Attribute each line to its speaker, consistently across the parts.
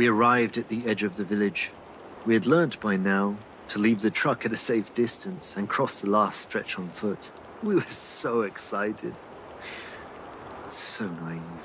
Speaker 1: We arrived at the edge of the village. We had learnt by now to leave the truck at a safe distance and cross the last stretch on foot. We were so excited. So naive.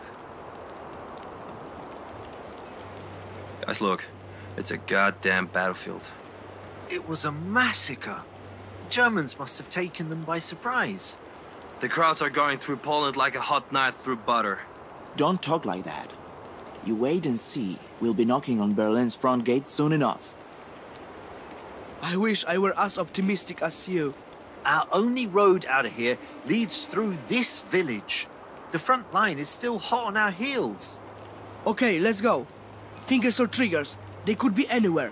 Speaker 2: Guys, look. It's a goddamn battlefield.
Speaker 1: It was a massacre. The Germans must have taken them by surprise.
Speaker 2: The crowds are going through Poland like a hot knife through butter.
Speaker 3: Don't talk like that. You wait and see. We'll be knocking on Berlin's front gate soon enough.
Speaker 4: I wish I were as optimistic as you.
Speaker 1: Our only road out of here leads through this village. The front line is still hot on our heels.
Speaker 4: Okay, let's go. Fingers or triggers, they could be anywhere.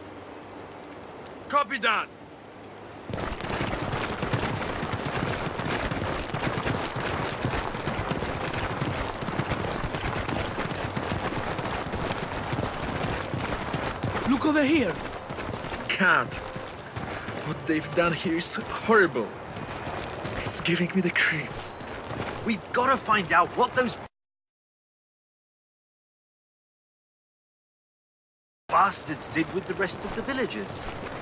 Speaker 2: Copy that!
Speaker 4: Look over here.
Speaker 5: Can't. What they've done here is horrible. It's giving me the creeps.
Speaker 1: We've got to find out what those bastards did with the rest of the villagers.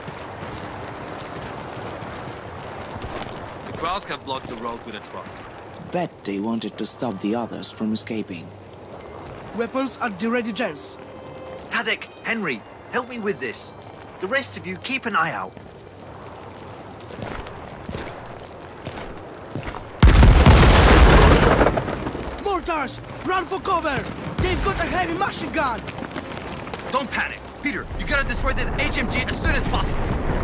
Speaker 2: The crowds have blocked the road with a truck.
Speaker 3: Bet they wanted to stop the others from escaping.
Speaker 4: Weapons at the ready, gents.
Speaker 1: Tadek, Henry, help me with this. The rest of you keep an eye out.
Speaker 4: Mortars! Run for cover! They've got a heavy machine gun!
Speaker 2: Don't panic! Peter, you gotta destroy that HMG as soon as possible!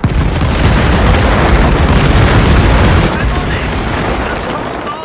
Speaker 1: I'm on it! Just hold on!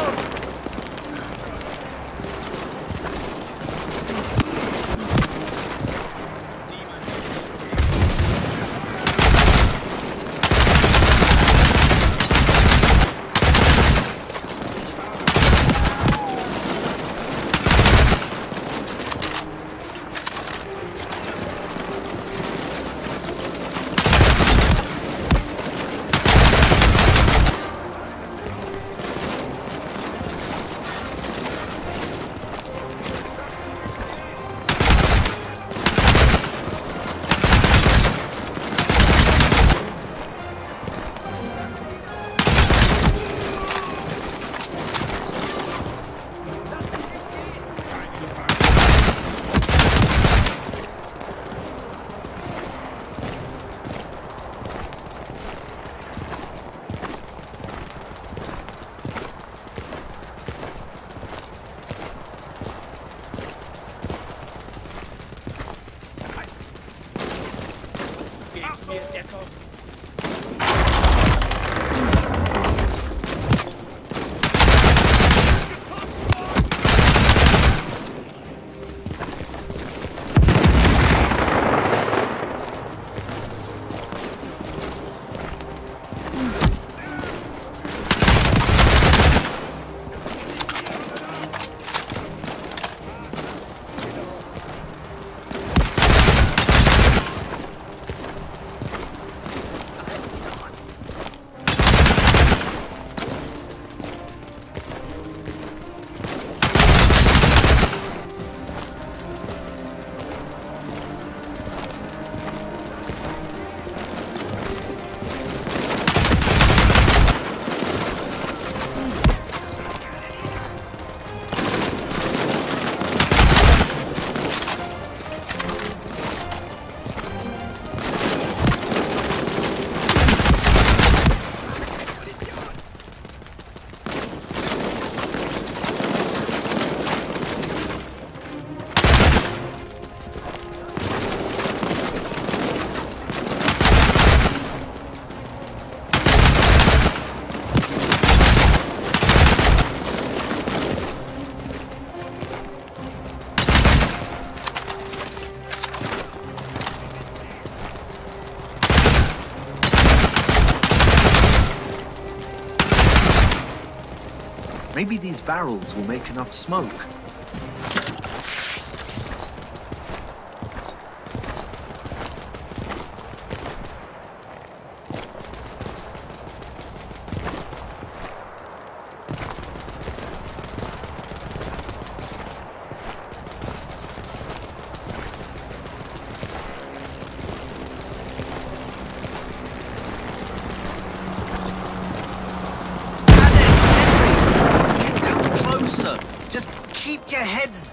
Speaker 1: Maybe these barrels will make enough smoke.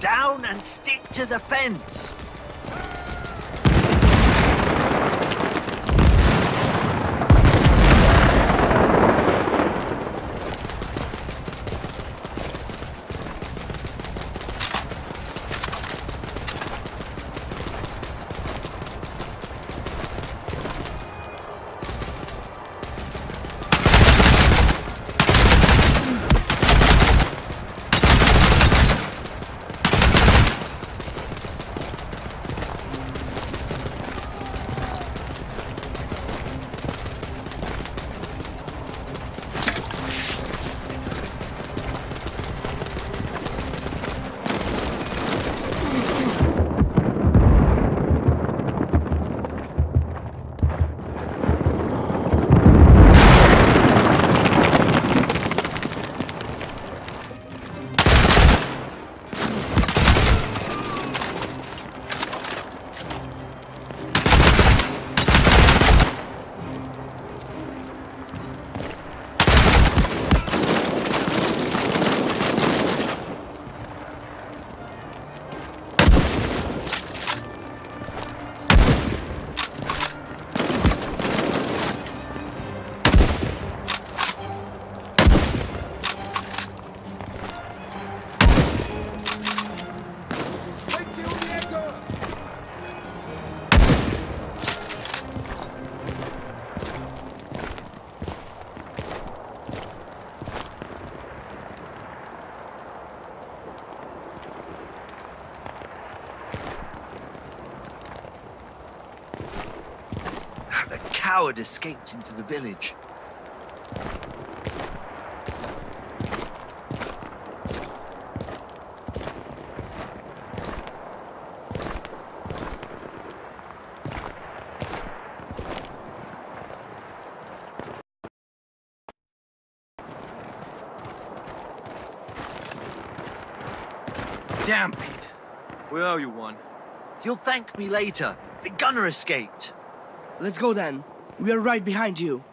Speaker 1: Down and stick to the fence! Coward escaped into the village.
Speaker 2: Damn, Pete. We owe you one.
Speaker 1: You'll thank me later. The gunner escaped.
Speaker 4: Let's go then. We are right behind you.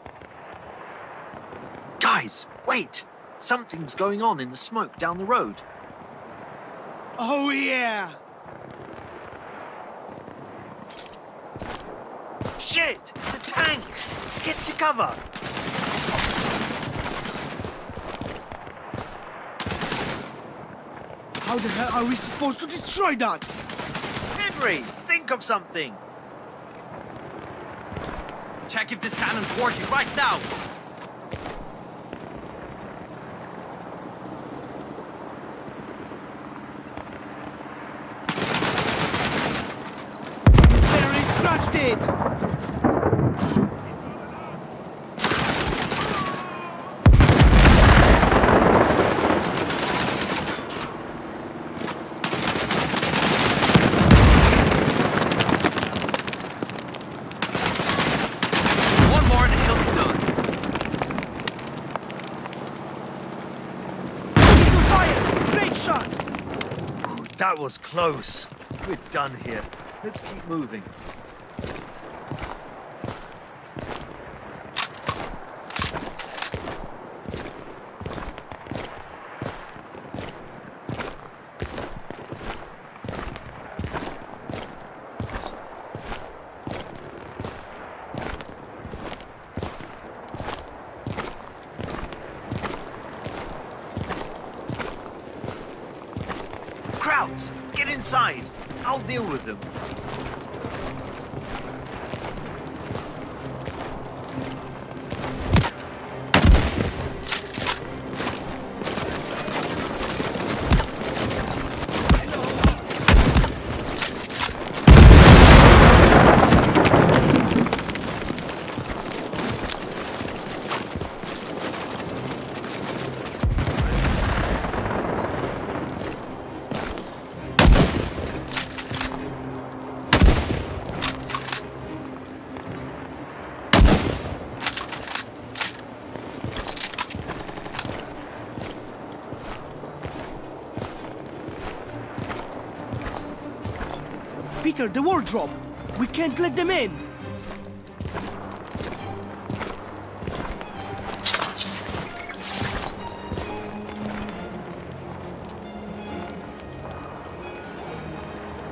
Speaker 1: Guys, wait! Something's going on in the smoke down the road.
Speaker 4: Oh yeah!
Speaker 1: Shit! It's a tank! Get to cover!
Speaker 4: How the hell are we supposed to destroy that?
Speaker 1: Henry, think of something!
Speaker 2: Check if this cannon's working right now!
Speaker 4: Barely scratched it!
Speaker 1: That was close. We're done here. Let's keep moving. Krauts, get inside. I'll deal with them.
Speaker 4: Peter, the wardrobe! We can't let them in!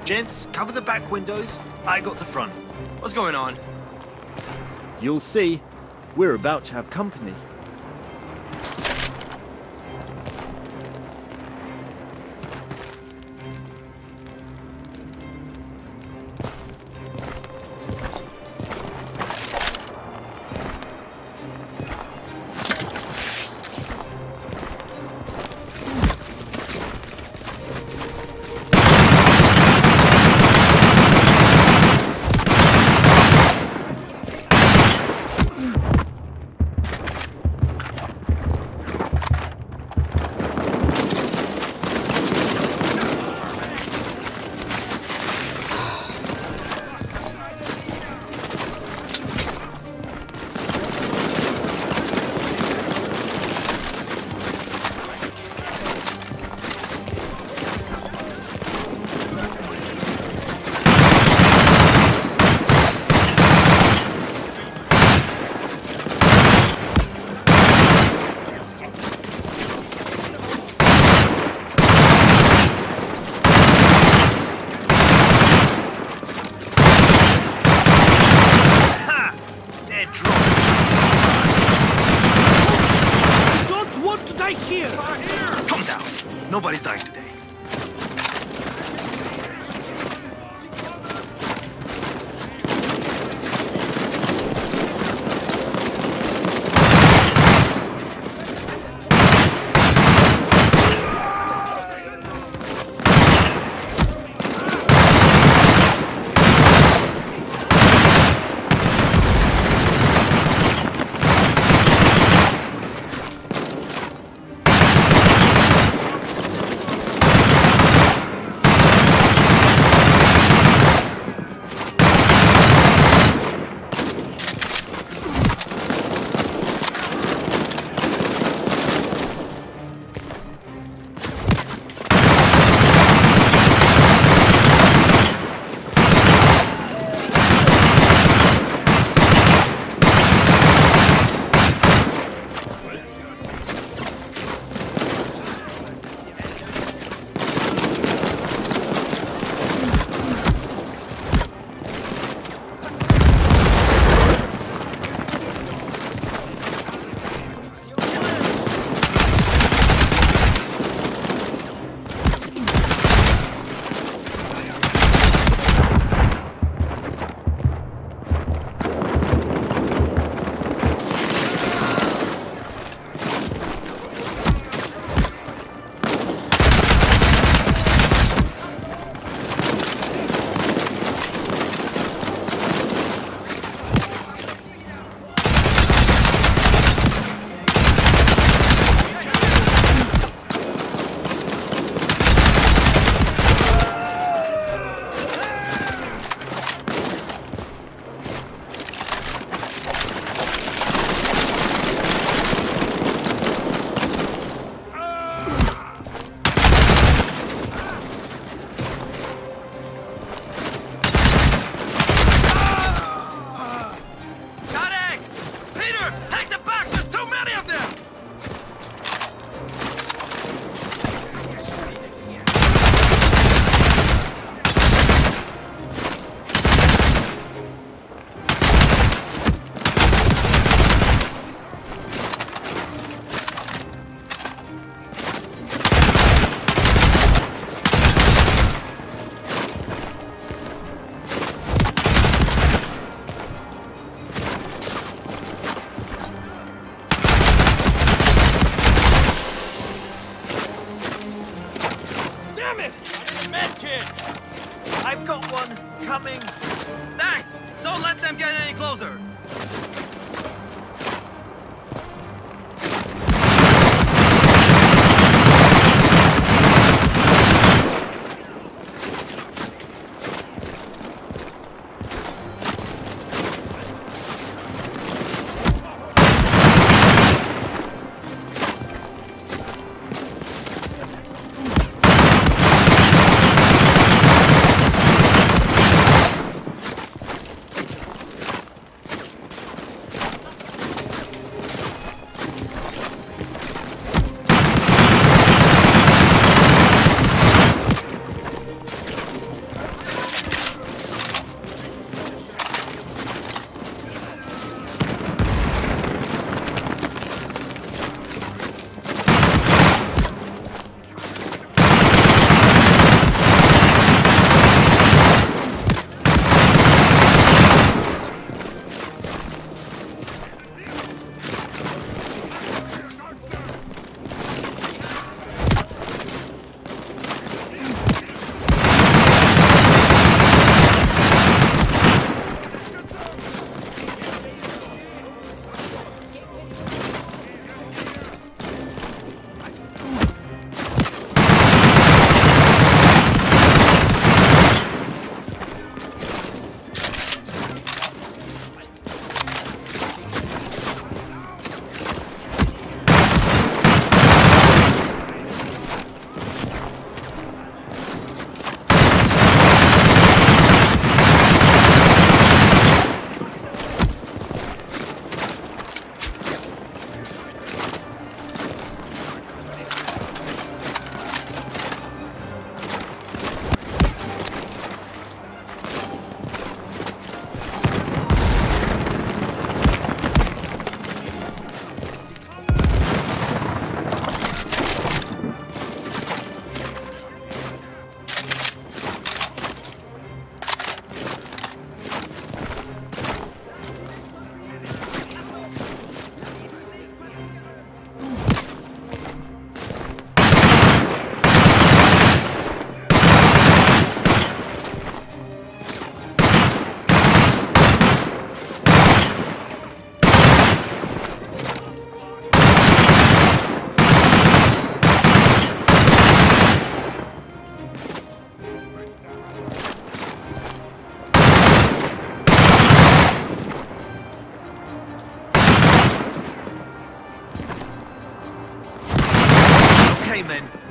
Speaker 1: Gents, cover the back windows. I got the front.
Speaker 2: What's going on?
Speaker 6: You'll see. We're about to have company.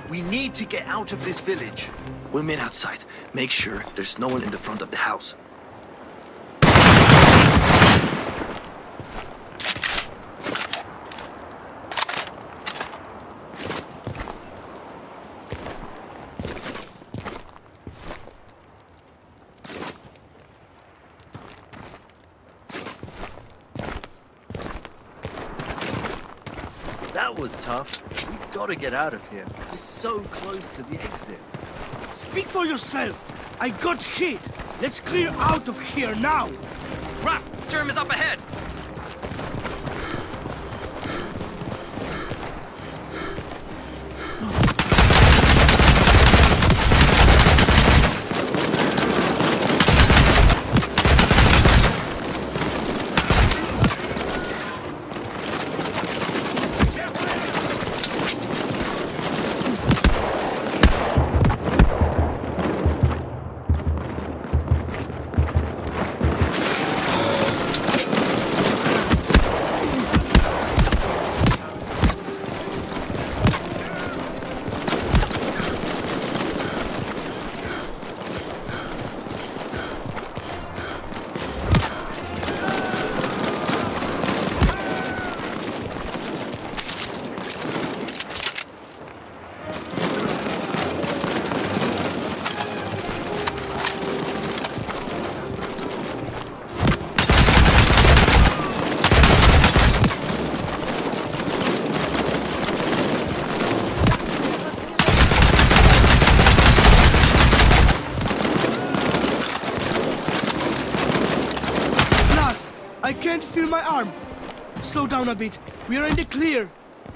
Speaker 1: We need to get out of this village.
Speaker 2: We'll meet outside. Make sure there's no one in the front of the house.
Speaker 1: That was tough. We've got to get out of here. We're so close to the exit.
Speaker 4: Speak for yourself. I got hit. Let's clear out of here now.
Speaker 2: Crap! Germ is up ahead!
Speaker 4: I can't feel my arm. Slow down a bit. We are in the clear.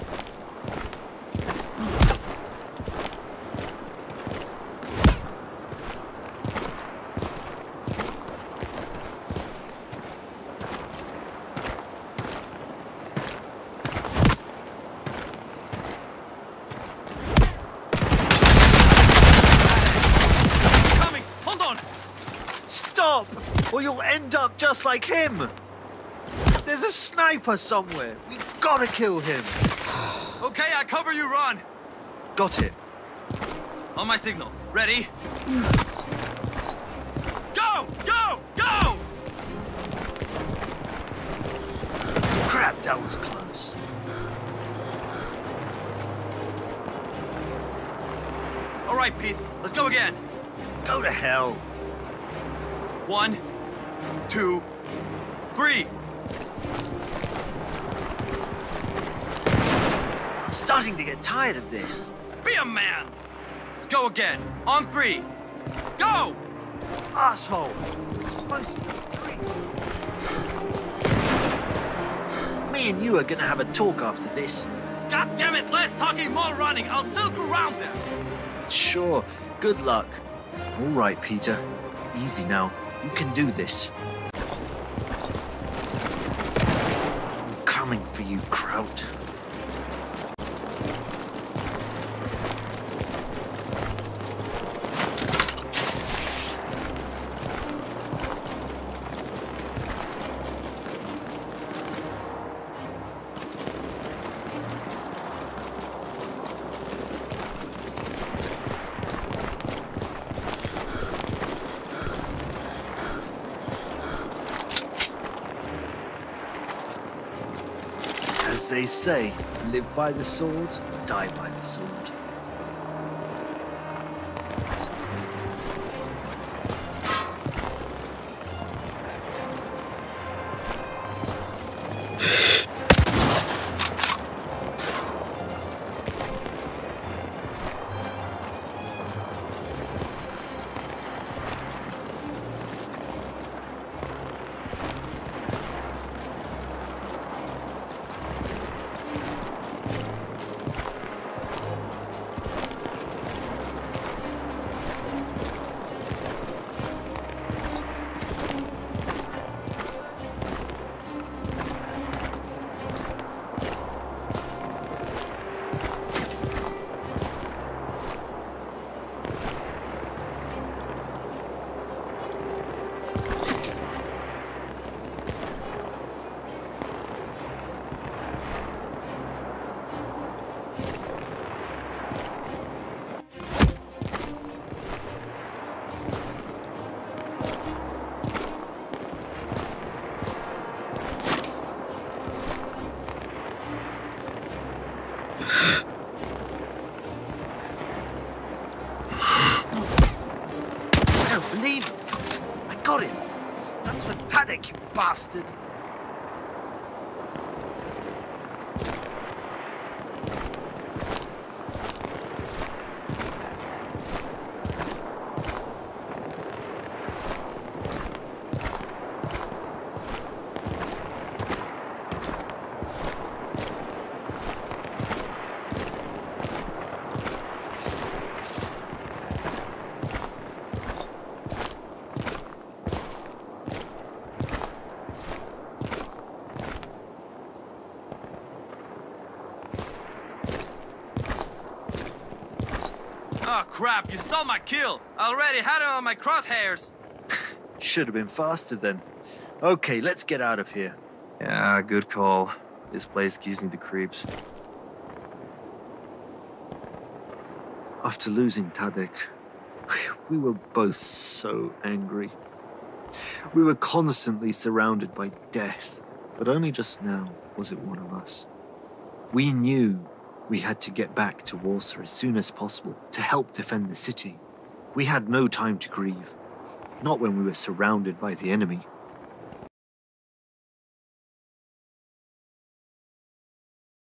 Speaker 2: Coming! Hold on!
Speaker 1: Stop! Or you'll end up just like him! There's a sniper somewhere! We've gotta kill him!
Speaker 2: Okay, I cover you, Ron!
Speaker 1: Got it.
Speaker 2: On my signal. Ready? Go! Go! Go!
Speaker 1: Crap, that was close.
Speaker 2: All right, Pete. Let's go again.
Speaker 1: Go to hell.
Speaker 2: 1, 2, 3.
Speaker 1: I'm starting to get tired of this.
Speaker 2: Be a man. Let's go again. On 3. Go!
Speaker 1: Asshole! It's supposed to be 3. Me and you are gonna have a talk after this.
Speaker 2: God damn it! Less talking, more running. I'll circle around them.
Speaker 1: Sure. Good luck. All right, Peter. Easy now. You can do this. I'm coming for you, Kraut. As they say, live by the sword, die by the sword. bastard!
Speaker 2: Oh crap, you stole my kill! I already had it on my crosshairs!
Speaker 1: Should have been faster then. Okay, let's get out of here.
Speaker 2: Yeah, good call. This place gives me the creeps.
Speaker 1: After losing Tadek, we were both so angry. We were constantly surrounded by death, but only just now was it one of us. We knew we had to get back to Warsaw as soon as possible to help defend the city. We had no time to grieve, not when we were surrounded by the enemy.